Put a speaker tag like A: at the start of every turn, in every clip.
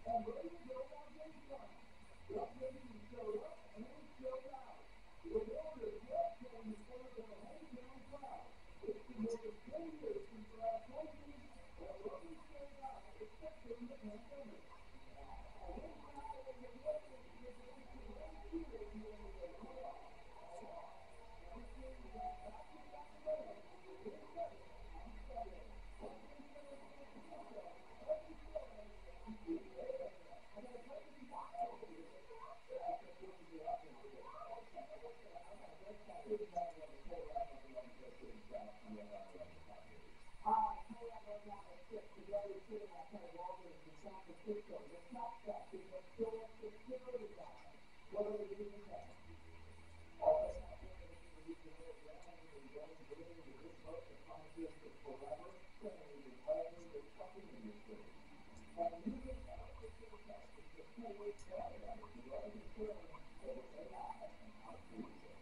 A: And there you go on day one. The upgrading showed up and showed out. The Warriors love playing in front of their hometown crowd. It's been more than 10 years since the last home game, and it wasn't sold out except during the pandemic. A home crowd in the Warriors was able to raise cheers during the playoffs. Now this series has back-to-back legs with Game 7 on Sunday. Oakland Center San Francisco, Oakland Florida, and Green Bay Atlanta. And then Lakers Boston. Expectations are up and today. I'm not just who's batting on the cold right now on the first game track on the Padres. Cold right now at 6. The Dodgers sitting outside Walgreens in San Francisco. The top staff is a store security guard. What are they doing there? Also, California looking to reach the middle ground in the young winning with this vote that promises to forever change the way the trucking industry. And using artificial intelligence to fool drivers to raise concerns over AI and automation.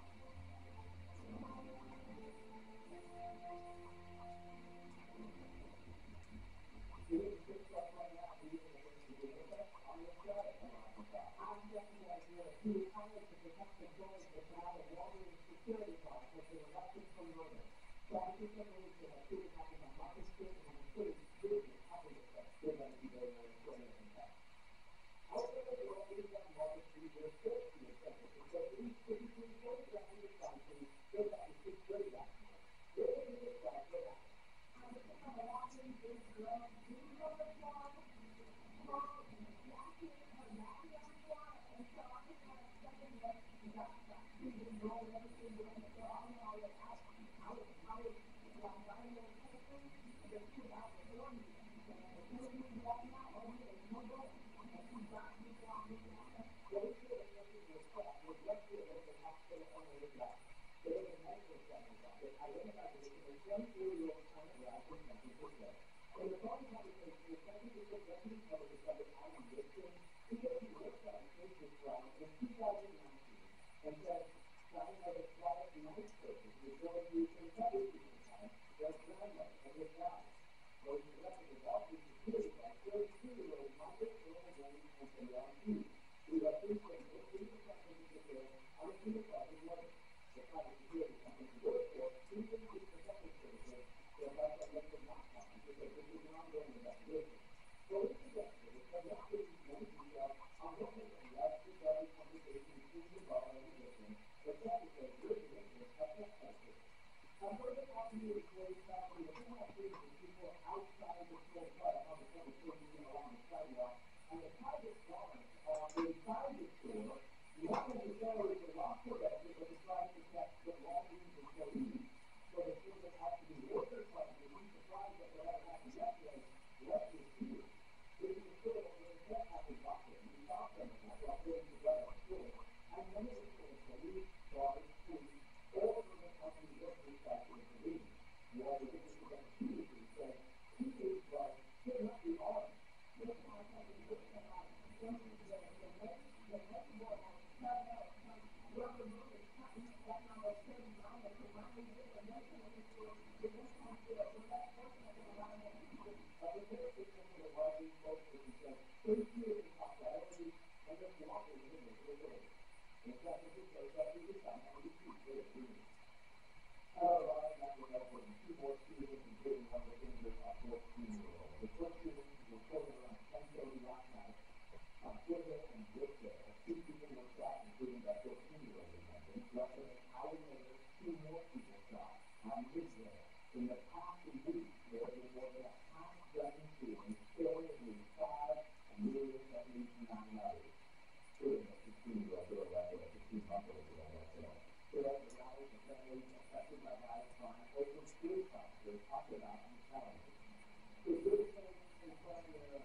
A: It is 6 o'clock right now. Who you going to be with us on the show? I'm definitely like who hired to protect the employees that now the Walgreens security guards have been arrested for murder. San Francisco police say that shooting happened on Market Street and the police did a couple of them. They're going to be very, very important in that. However, the Walgreens on Market Street were forced to accept it because police typically photographed the crisis so that the security document. They're going to describe what happened. I'm the thing on the Walgreens is girl, do you know what's wrong? Well, last year her nappy on the floor, and so I just had a second look and got she didn't roll everything with me, so I know that I was like writing a paper, and then she was out before me. And as soon as we was walking out, oh, there's no going. And she got me down looking at her. Police say the person was caught, was left to a local hospital on the way back. There was a medical examiner that identified the victim as 24-year-old China Rao from San Francisco. In the phone conversation, the San Francisco Deputy Public Defender Alan Gibson, he said he worked on a case with Rao in 2019 and said Rao was a quiet, nice person who was going through some trouble at the time, like grandma and his wife. Those arrested the Walgreens security guard, 32-year-old Margaret Earl Williams and Leon Hughes, who left his family in the San Francisco on a single private motor. The private security company he worked for even his protective services to allow them to not come because this is an ongoing investigation. Police investigators have not released many details on what was alleged regarding conversation between the bar and the victim, except to say good witness have kept posted. I'm going to talk to you employees talking to 200 people outside the store car on the public services along the sidewalk, and the private guards are inside the store, not necessarily for loss prevention, but to try to protect the Walgreens employees. So the children have to be workers like me. I'm surprised that whatever happened yesterday left this here. This is a store where the death happened often. We saw some of that while putting together a store. And many of the stores, police, guards, police, all of the company workers back in the police. While the witness against Tuesday said, Tuesday's guards should not be armed. This is why something good came out. Something that the next boy has cut out some rubber moving cutting that number 39 that came out. The next one is for the next one for the last person that came around the people. The third victim for the Walgreens spokesperson said, please do it in top priority and just walk in the middle of the road. In San Francisco, that is the time to repeat their agreement. However, I have to know from 2 more students, including one of the injured, a 14-year-old. The first student was reported around 10:30 last night on Twitter and Brookdale. 2 people were shot, including that 14-year-old we mentioned. Less than an hour later, 2 more people shot on Midvale. In the past week, there have been more than a half-dozen shootings, killing at least 5 and nearly 79 others. Including a 16-year-old girl that day, a 16-month-old girl that day. Today, the rallies and families affected by violent crime, Oakland police officers talked about on television. The good thing is that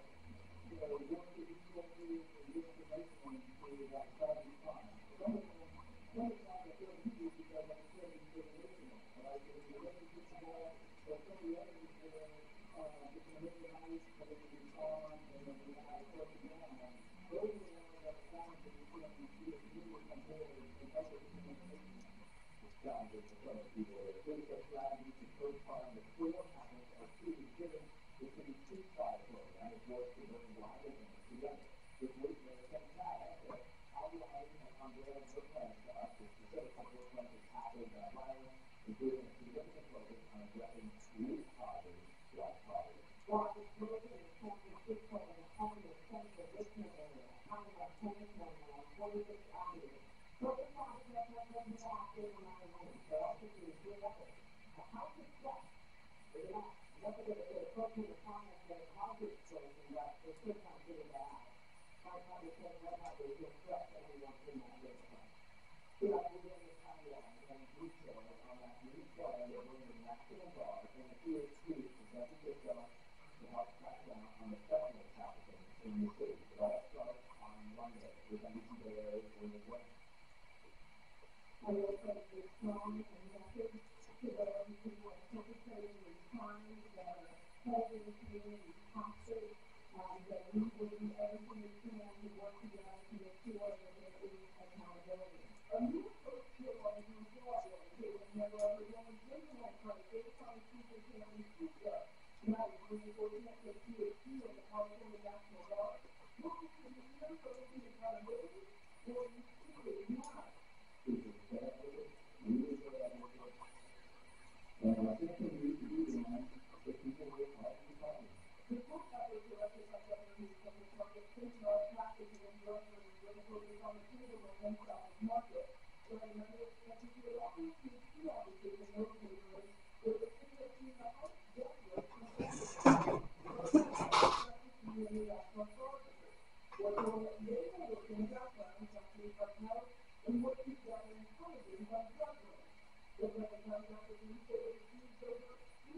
A: work with resources and new information to tragic crime. Some of the time I feel easier because I'm still listening. Like if you listen to the ball, or some of the others that are just in the middle of the night, but they can be calm, and then we have a person going on. Those are the ones that are times that you feel you see a community come forward and help with the information. Challenges for some people. There's critical strategies to first find the core habits of shooting given It could be two-sided program, which works to bring blind and together. This week, we're going to take that idea. How do I unveil your plans to us? The specific of your plans is tackling that violence, including a significant focus on addressing root causes like poverty. Well, this program is San Francisco and the Homeless Central Richmond area, kind of like Tennis Avenue, 46th Avenue. Focus on the referendum after the 9/11. But also to the other. The House of Steps. They're not going to appropriate the comments that a concrete solution, but they could not figure that out. My father said, what about they will trust everyone in that neighborhood? So I was in the Taiwan and retail on that new plan, they're bringing national guard and the PhD to Mexico to help crack down on the fentanyl trafficking in the city. It all starts on Monday with NBC Bay Area in the West. I also have a strong and message to those who are perpetrating these crimes that are holding the community hostage, that we will do everything we can to work together to make sure that there is accountability. And you folks feel like you thought that they would never ever go and do that, but they probably think they can't be super. Now, when you go in at the PhD and the California National Guard, well, you never go into accountability, or you see it not. And I think we need to do that if people will help you find it. The book that was directed by Governor Newsom was called The Criminal Trafficking and Drug Related Pharmaceutical and Stock Market. So I remember that you would always see two officers in those neighborhoods where the city of Chicago dealt with community national services. What they were working about violence actually from health and working together in intelligence on drug related. The recognized opportunity for the disease over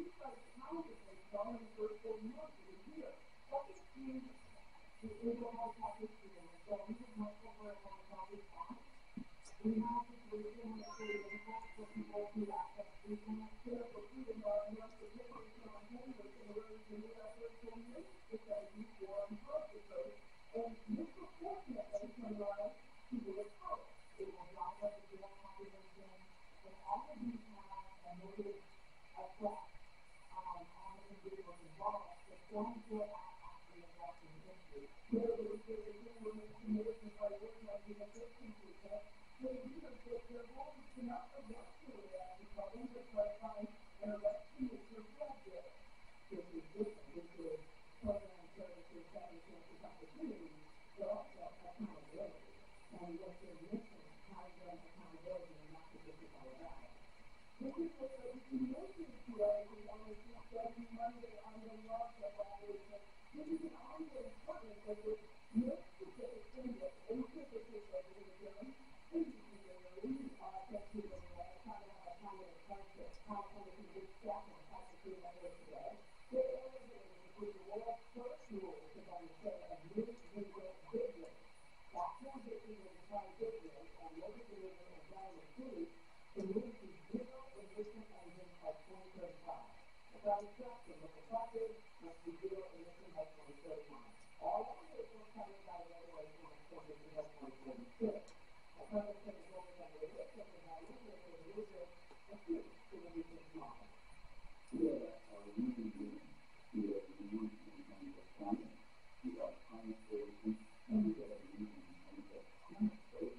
A: 3,000 dollars in the first 4 months of the year. That is huge. The overall package deal. So we have multiple marijuana topics on. We have this region that creates impact for people who access treatment. Care for food environment, particularly from homeless in areas in the efforts to make the studies for drug research. And disproportionately can rise people of color. It will drive up the jail population. And all of these have a negative effect on the individuals involved. The forms will actually affect the history. There is a woman committed to prioritizing the 15%. So the leadership, their goal is to not arrest the reaction problem, but try to find an arresting is your drug dealer. This is different. This is program services, second chances, opportunities, but also accountability. And what their mission, how to run accountability, and not to get it all about. This is what the mission to us is on the study Monday on the law collaboration. This is an ongoing partnership with no specific framework, any specific regulation, engineering, technical, how to have a kind of concept, how to do stuff, and how to do that work today. The area is the world's first rule to set a new legal business. That transition is defined business and local delivery and value food to move to zero emission engines by 2035. Without exception, local projects must be zero emission by 2039. All of this will come by regulation of 2040 by 2046. A public sector focus on the risk of the value of the user and food to the business model. Yeah, we can do it. We have to do it in terms of climate. We have climate solution, and we have to do it in terms of climate solution.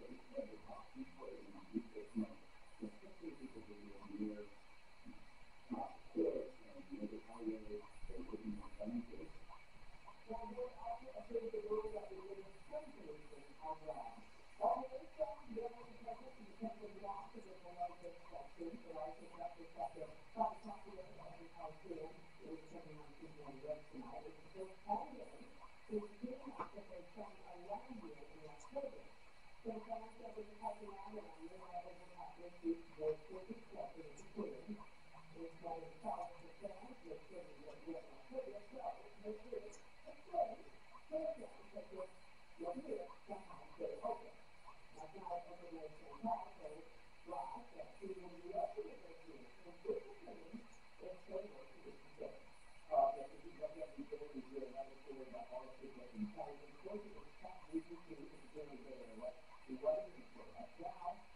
A: Especially because of the near course and the highway and looking at benefits. Well, there's also a bit of the role that we live in some solutions as well. All of this stuff, the other project is simply the opposite of the largest section, so I think that's the sector. But it's not the other one, it's how soon it was turning on people on the web tonight. It's the only is doing that because they found a land deal in October. So the fact that we're talking about it, and we're not able to have this week, we're still discussing it, including it's by itself, the fans, the city, the October, so make sure it's a place, so that you're here, somehow, stay open. That's not information also, right, that we will be up to the negotiation, and this is something that's very much to be considered. That the people that we do is really another story about all the people in California, and close to the top, we do see at the beginning of the day, what we wasn't for us now,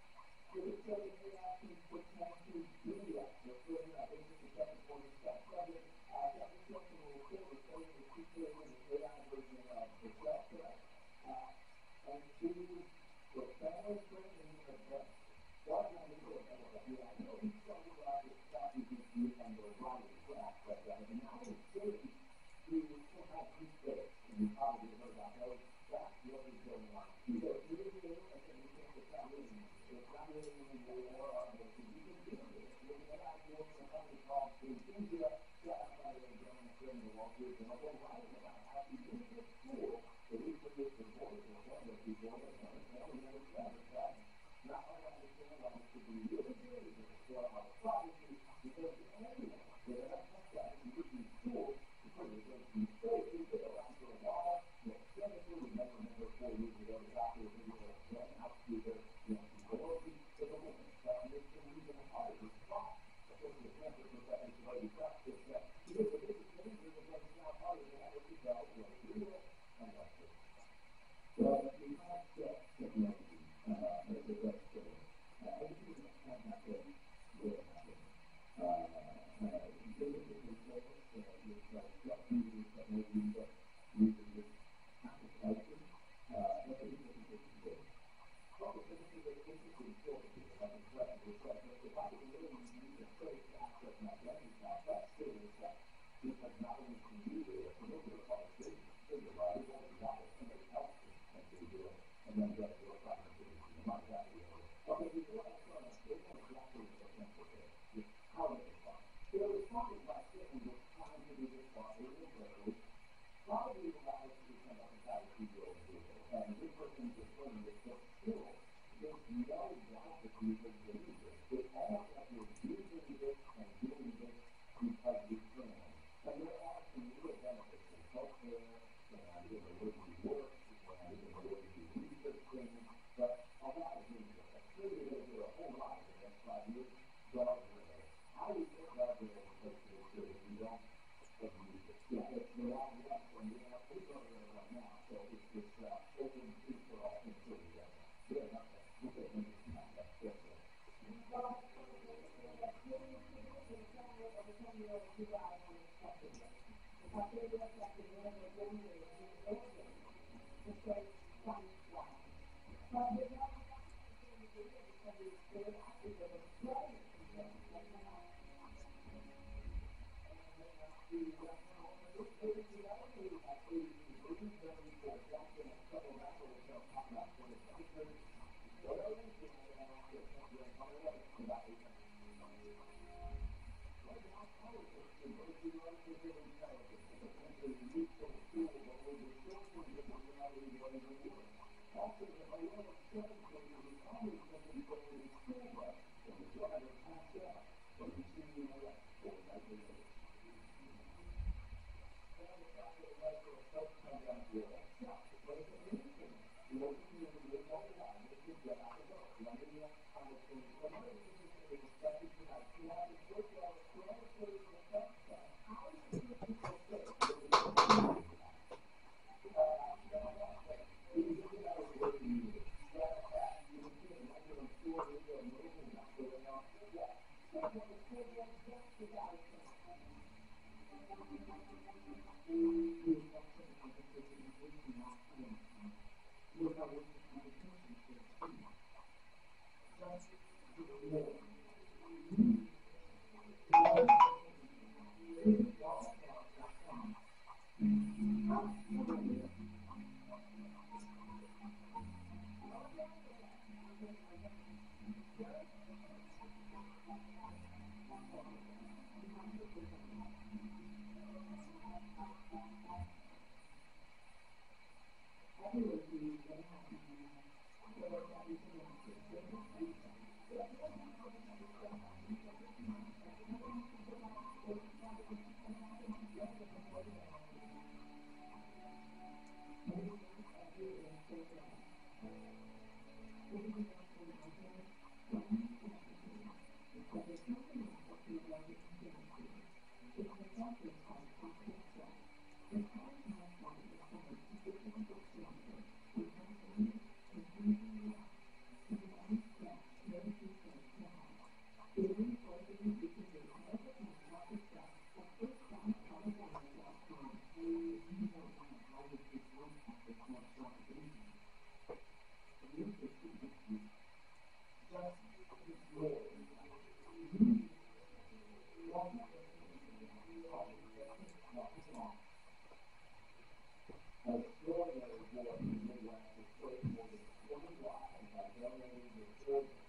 A: So this way they actually potentially do that. So further up into the second point of step 7, chapter 6 and rule 4 refers to situating the AI version of the self-test. And 2, the family training of the God knows what I know he's talking about this stuff you can see on the writing class, but now it's saying you somehow keep this, and you probably heard about those. That's what is going on. You go through the thing, and then you think it's not really anymore, but you can do this. With an AI doing a company called India, set up by the John Friend of Wall Street, and I'll go writing about how to use this tool to reproduce the voice of one of the people that don't know each other. Not only understand how it could be really good, but it's a prophecy, because anyone with enough tech can use these tools to put it against these faith. We've been around for a while. Jennifer, remember 4 years ago, the doctor was able to run out to their ability to the woman. It's the reason why it was wrong. Because the cancer percentage of the practice that because the biggest thing is that it's not harder than ever to tell what to do and what to do. Well, we have technology as a best tool. Everything that's not happening will happen. Basically, it's like using technology that uses this application. That's a different thing. Also, this is a basically important thing, like a threat. If I can really use a trace to access my bank account, that's still a threat. Because not only can you do it, but look at the public figure, right? It's only got it, somebody else can do it, and then get your private figure. You might have to do it. Okay, before I start, they want exactly what they're going to say. Just how they respond. So they responded by saying this time to do this properly and correctly. Probably allow us to become a compatible people over here. And this person is explaining this, but still, there's no doubt that people believe this. They all that we're using this and doing this because we can. And there are some real benefits in healthcare, and in the way we work, and in the way we research things, but a lot of things are clearly going to do a whole lot in the next 5 years. Guardrails. How do you put guardrails in place to make sure that we don't abuse it? Yeah, it's the wrong one from the guardrail right now, so it's this open speech for all things to be done. Yeah, okay. Okay, let me see how that's different.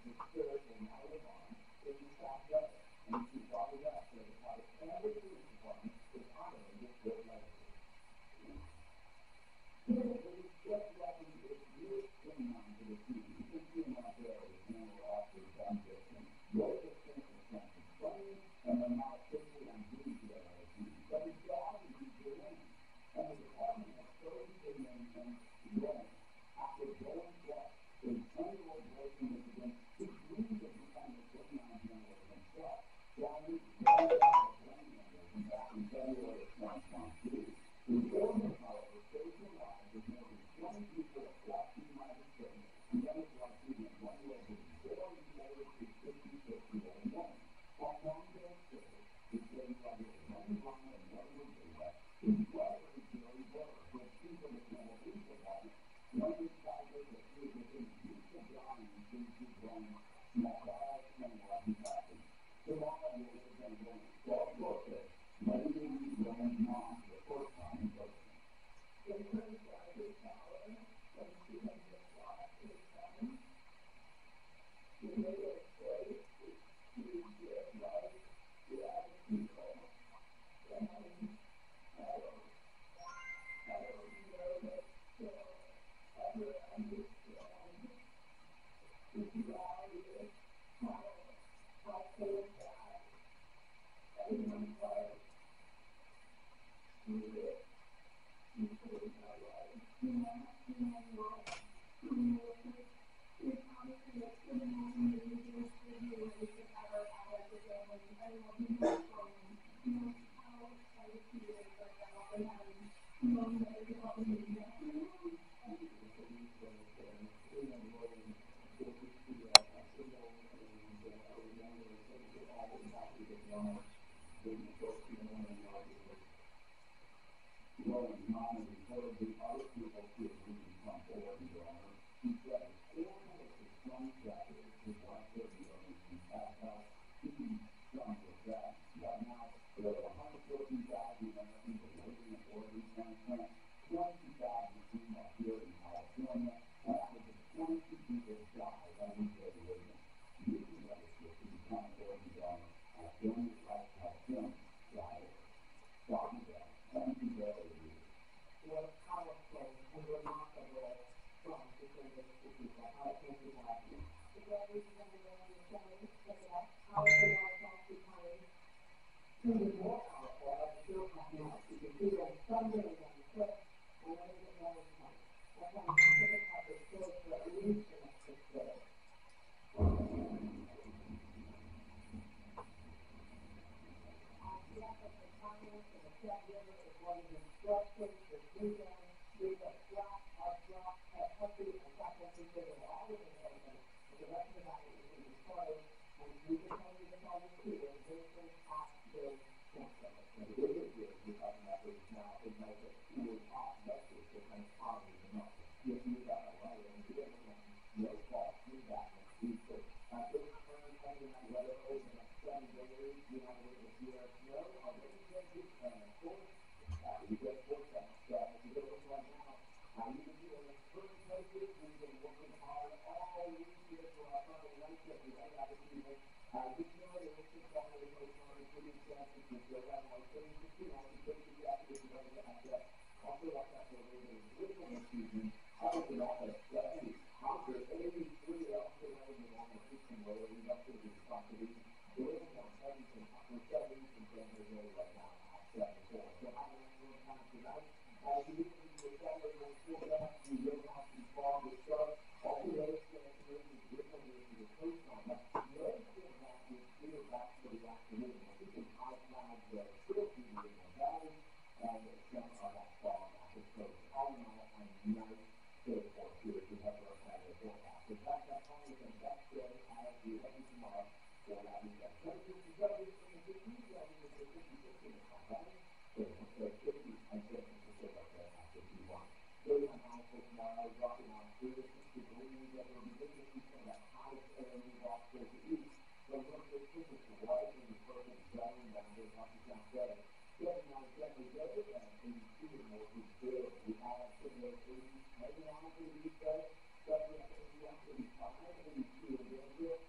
A: Maybe honestly, these days, especially after the 5 and 2 against it,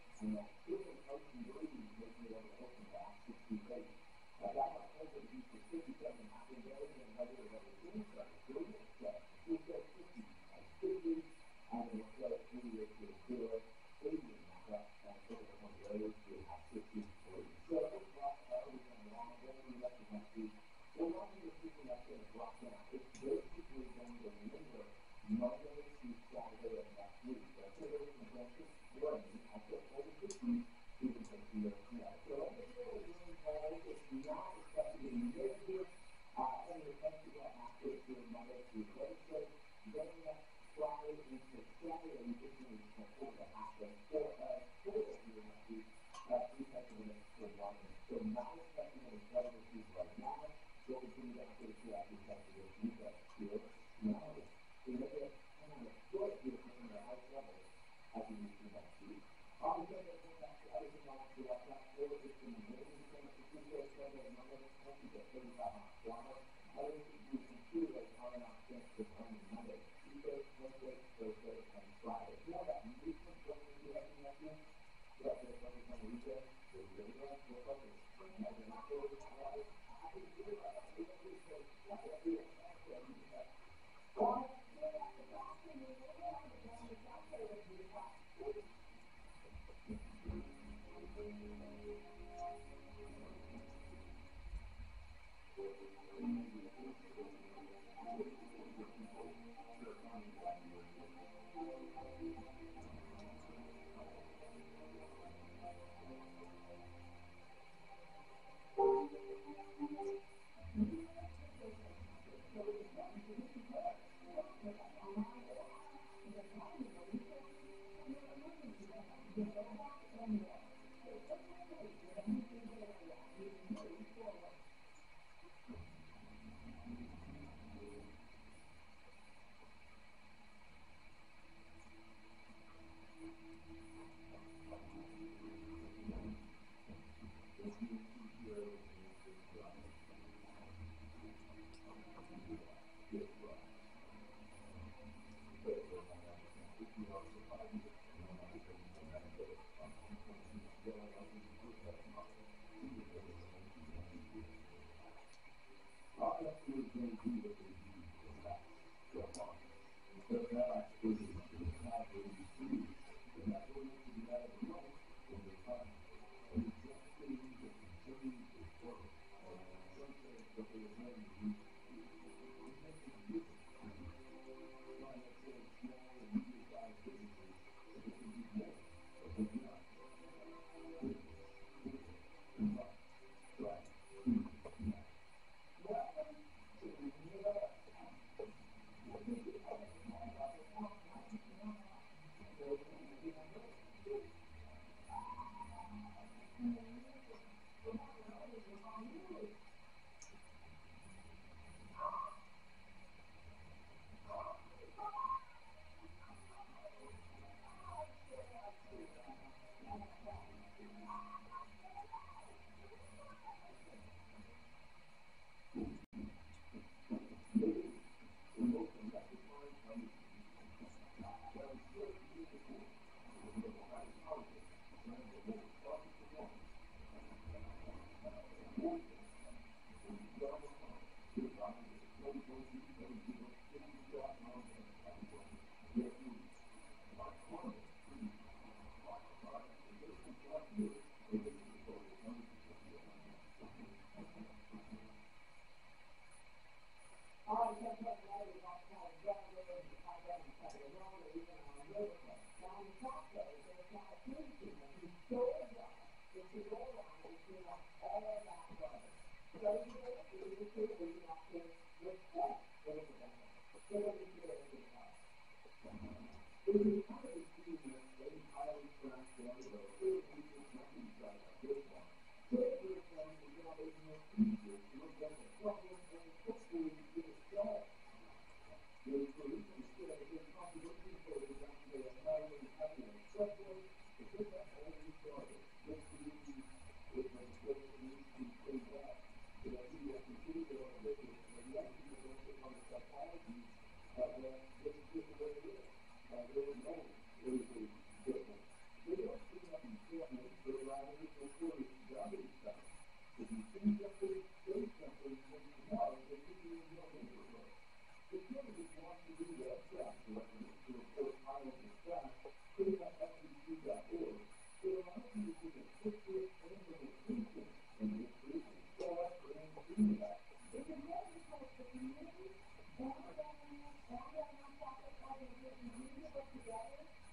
A: Together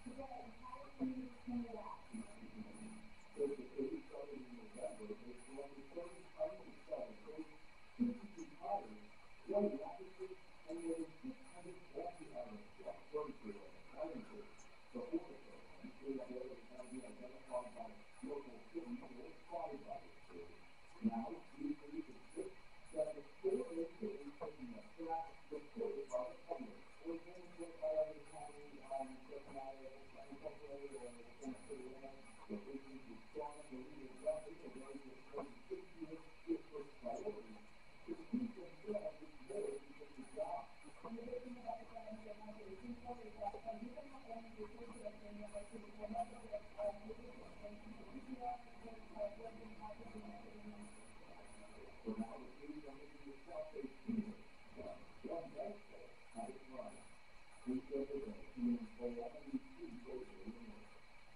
A: today, how do you know that? So the baby started in November, there's going to 30 hundred cells, those 52 others, really rapidly, and more than 600 multi-others, like 30 others, the order program, we have already kind of been identified by local cities who are spotted by this group. Now, we believe it's six, that the four individuals taking a flat reported by the public, or being by other county, personality, unfortunately, or in a city limit, or issues with strong believers, that is a very good point. 60 years is first priority. To keep themselves is more than just a job. And the good thing about the family that has a people is that you can have any resources that they have to do for another that leadership and if you are working hard to do anything. So now the city is making yourself a team. One benefit at its run. We said that being for 11 students over the years.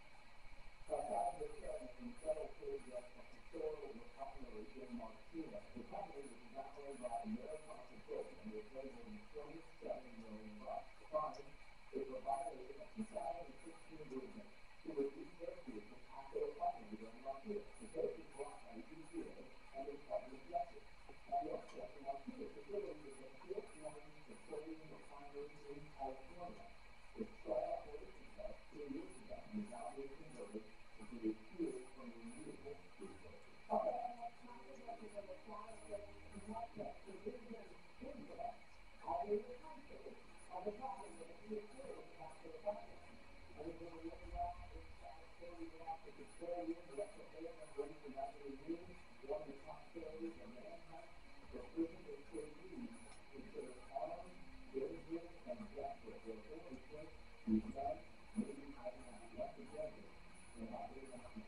A: As the chairman from several photographs of historical recovery in Martina, the company was evaluated by American Consulting and was paid more than $27 million. Fine, it provided a 2016 agreement to reduce their fees from after a funding during Martina. The case was brought by EPA and was published yesterday. And yes, the Martina facility is a fourth-line petroleum refinery in California. It started operations about 2 years ago and is now being converted into the fuel from renewable resources. Okay, and that's not the record of the product that is not that provision in there. All the country of the problem that is clear about the problem. And if we're looking at it's clearly about the petroleum, what the oil and what is actually mean, one of the top failures of mankind, the prison is so used consider harm, dangerous, and desperate. There are only things we've done, maybe I don't know, less together. And not really happening.